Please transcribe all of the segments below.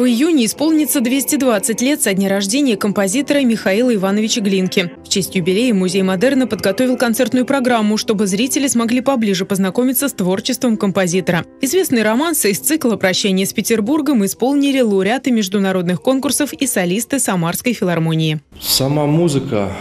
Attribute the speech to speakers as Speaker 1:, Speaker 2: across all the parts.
Speaker 1: июня исполнится 220 лет со дня рождения композитора Михаила Ивановича Глинки. В честь юбилея Музей Модерна подготовил концертную программу, чтобы зрители смогли поближе познакомиться с творчеством композитора. Известные романсы из цикла «Прощание с Петербургом» исполнили лауреаты международных конкурсов и солисты Самарской филармонии.
Speaker 2: Сама музыка,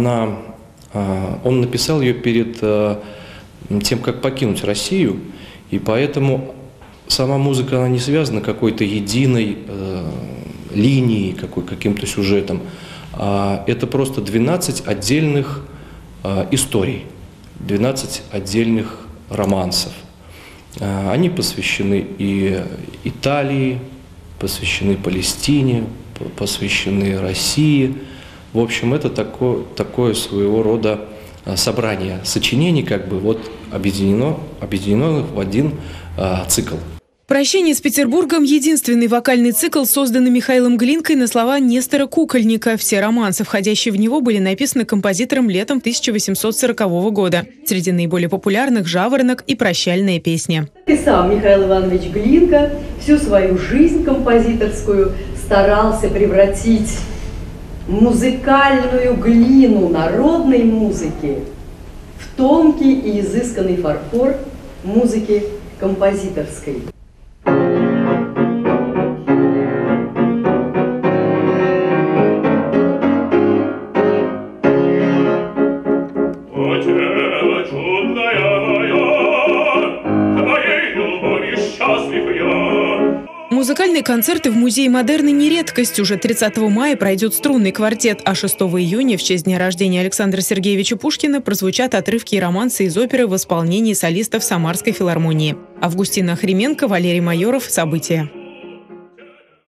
Speaker 2: он написал ее перед тем, как покинуть Россию, и поэтому сама музыка, она не связана какой-то единой линией, каким-то сюжетом. Это просто 12 отдельных историй, 12 отдельных романсов. Они посвящены и Италии, посвящены Палестине, посвящены России. В общем, это такое своего рода собрание сочинений, объединено в один цикл.
Speaker 1: «Прощение с Петербургом» – единственный вокальный цикл, созданный Михаилом Глинкой на слова Нестора Кукольника. Все романсы, входящие в него, были написаны композитором летом 1840 года. Среди наиболее популярных – «Жаворонок» и «Прощальная песня».
Speaker 3: И сам Михаил Иванович Глинка всю свою жизнь композиторскую старался превратить музыкальную глину народной музыки в тонкий и изысканный фарфор музыки композиторской.
Speaker 1: Музыкальные концерты в Музее Модерна не редкость. Уже 30 мая пройдет струнный квартет, а 6 июня, в честь дня рождения Александра Сергеевича Пушкина, прозвучат отрывки и романсы из оперы в исполнении солистов Самарской филармонии. Августина Охрименко, Валерий Майоров. События.